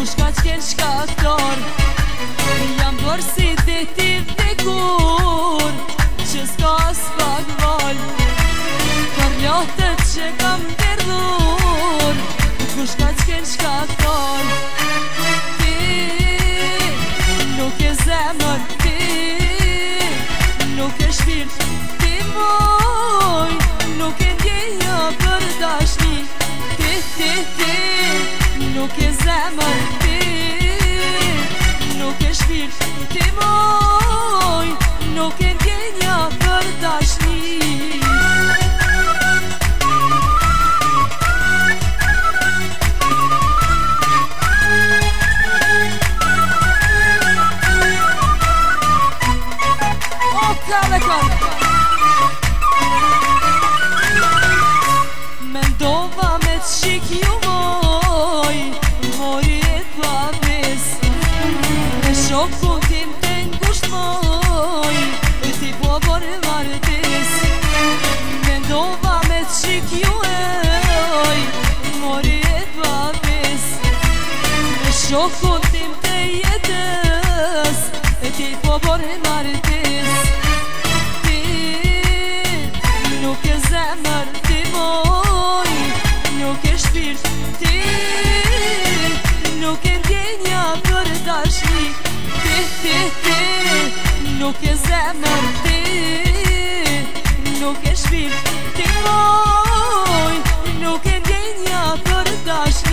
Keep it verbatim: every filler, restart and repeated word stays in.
Kush ka t'ken shkaktar jam bërë si detiv dikur që s'ka s'pak val për lotët që kam derdhur. Kush ka t'ken shkaktar ti nuk e zemër, ti nuk e shpirt, ti moj nuk e ndjenja për dashni, ti, ti, ti nuk e zemër, ti nuk e shpirt, ti moj nuk e ndjenja për dashni. Mendova me t'shik ju moj, mori e t'papis me shokun tim të ngusht moj, e ti po bërë martis. Mendova me t'shik ju moj, mori e t'papis me shokun tim të jetës, e ti po bërë martis. Nuk e zemër, ti moj nuk e shpirt, ti nuk e ndjenja për dashni, ti, ti, ti nuk e zemër, ti nuk e shpirt, ti moj nuk e ndjenja për dashni.